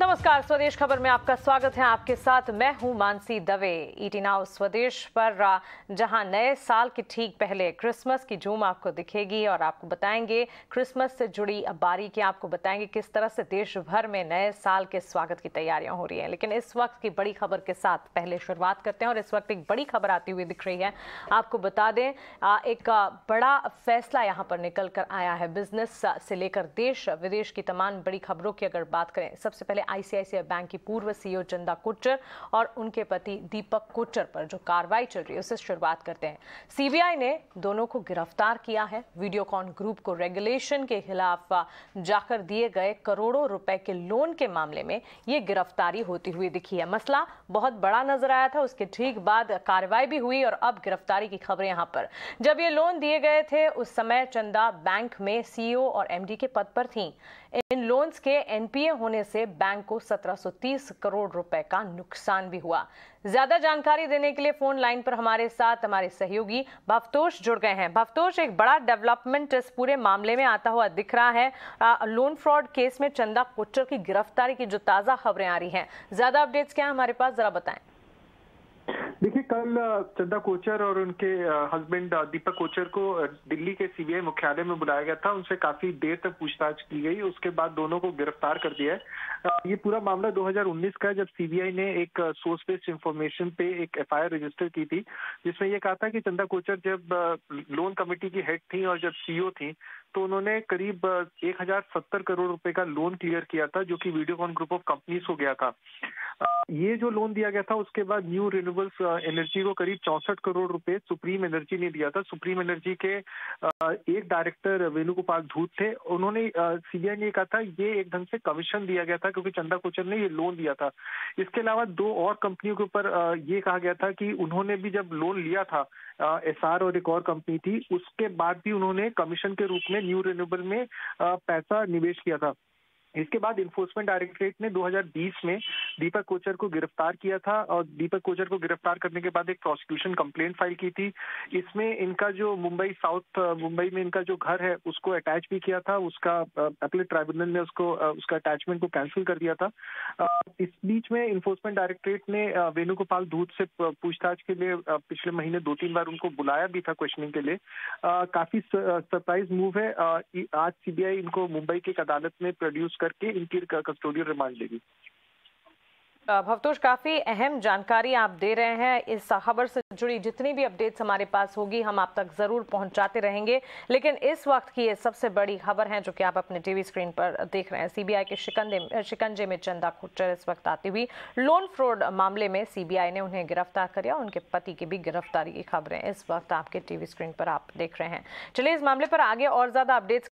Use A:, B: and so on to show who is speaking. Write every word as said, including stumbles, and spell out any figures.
A: नमस्कार, स्वदेश खबर में आपका स्वागत है। आपके साथ मैं हूं मानसी दवे। ईटी नाउ स्वदेश पर जहां नए साल के ठीक पहले क्रिसमस की झूम आपको दिखेगी और आपको बताएंगे क्रिसमस से जुड़ी बारीकियां, आपको बताएंगे किस तरह से देश भर में नए साल के स्वागत की तैयारियां हो रही हैं। लेकिन इस वक्त की बड़ी खबर के साथ पहले शुरुआत करते हैं और इस वक्त एक बड़ी खबर आती हुई दिख रही है। आपको बता दें, एक बड़ा फैसला यहां पर निकल कर आया है। बिजनेस से लेकर देश विदेश की तमाम बड़ी खबरों की अगर बात करें, सबसे पहले आईसीआईसीआई बैंक की पूर्व सीईओ चंदा कोच्चर और उनके पति दीपक कोच्चर पर जो कार्रवाई चल रही है उससे शुरुआत करते हैं। सीबीआई ने दोनों को गिरफ्तार किया है। वीडियोकॉन ग्रुप को रेगुलेशन के खिलाफ जाकर दिए गए करोड़ों रुपए के लोन के मामले में ये गिरफ्तारी होती हुई दिखी है। मसला बहुत बड़ा नजर आया था, उसके ठीक बाद कार्रवाई भी हुई और अब गिरफ्तारी की खबरें यहां पर। जब ये लोन दिए गए थे उस समय चंदा बैंक में सीईओ और एमडी के पद पर थी। इन लोन्स के एनपीए होने से बैंक को सत्रह सौ तीस करोड़ रुपए का नुकसान भी हुआ। ज्यादा जानकारी देने के लिए फोन लाइन पर हमारे साथ हमारे सहयोगी भवतोष जुड़ गए हैं। भवतोष, एक बड़ा डेवलपमेंट इस पूरे मामले में आता हुआ दिख रहा है। आ, लोन फ्रॉड केस में चंदा कोच्चर की गिरफ्तारी की जो ताजा खबरें आ रही हैं, ज्यादा अपडेट्स क्या है हमारे पास, जरा बताएं।
B: देखिए, कल चंदा कोच्चर और उनके हस्बैंड दीपक कोच्चर को दिल्ली के सीबीआई मुख्यालय में बुलाया गया था। उनसे काफी देर तक पूछताछ की गई, उसके बाद दोनों को गिरफ्तार कर दिया है। ये पूरा मामला दो हज़ार उन्नीस का है, जब सीबीआई ने एक सोर्स बेस्ड इंफॉर्मेशन पे एक एफआईआर रजिस्टर की थी, जिसमें यह कहा था कि चंदा कोच्चर जब लोन कमेटी की हेड थी और जब सीईओ थी तो उन्होंने करीब एक हजार सत्तर करोड़ रुपए का लोन क्लियर किया था, जो कि वीडियोकॉन ग्रुप ऑफ कंपनीज को गया था। ये जो लोन दिया गया था उसके बाद न्यू रिन्यूएबल्स एनर्जी को करीब चौसठ करोड़ रुपए सुप्रीम एनर्जी ने दिया था। सुप्रीम एनर्जी के एक डायरेक्टर वेणुगोपाल धूत थे। उन्होंने सीबीआई ने कहा था ये एक ढंग से कमीशन दिया गया था क्योंकि चंदा कोच्चर ने ये लोन दिया था। इसके अलावा दो और कंपनियों के ऊपर ये कहा गया था कि उन्होंने भी जब लोन लिया था, एसआर और एक और कंपनी थी, उसके बाद भी उन्होंने कमीशन के रूप में न्यू रिन्यूएबल में पैसा निवेश किया था। इसके बाद इन्फोर्समेंट डायरेक्टरेट ने दो हज़ार बीस में दीपक कोच्चर को गिरफ्तार किया था और दीपक कोच्चर को गिरफ्तार करने के बाद एक प्रोसिक्यूशन कंप्लेंट फाइल की थी। इसमें इनका जो मुंबई साउथ मुंबई में इनका जो घर है उसको अटैच भी किया था। उसका अपीलेट ट्राइब्यूनल ने उसको उसका अटैचमेंट को कैंसिल कर दिया था। इस बीच में इन्फोर्समेंट डायरेक्टरेट ने वेणुगोपाल धूत से पूछताछ के लिए पिछले महीने दो तीन बार उनको बुलाया भी था क्वेश्चनिंग के लिए। काफी सरप्राइज मूव है। आज सीबीआई इनको मुंबई की एक अदालत में प्रोड्यूस करके इनकी कस्टोडियल रिमांड लेगी।
A: भवतोष, काफी अहम जानकारी आप दे रहे हैं। इस खबर से जुड़ी जितनी भी अपडेट्स हमारे पास होगी हम आप तक जरूर पहुंचाते रहेंगे। लेकिन इस वक्त की ये सबसे बड़ी खबर है जो कि आप अपने टीवी स्क्रीन पर देख रहे हैं। सीबीआई के शिकंजे शिकंजे में चंदा कोच्चर इस वक्त आती हुई लोन फ्रॉड मामले में सीबीआई ने उन्हें गिरफ्तार किया। उनके पति की भी गिरफ्तारी की खबरें इस वक्त आपके टीवी स्क्रीन पर आप देख रहे हैं। चलिए इस मामले पर आगे और ज्यादा अपडेट्स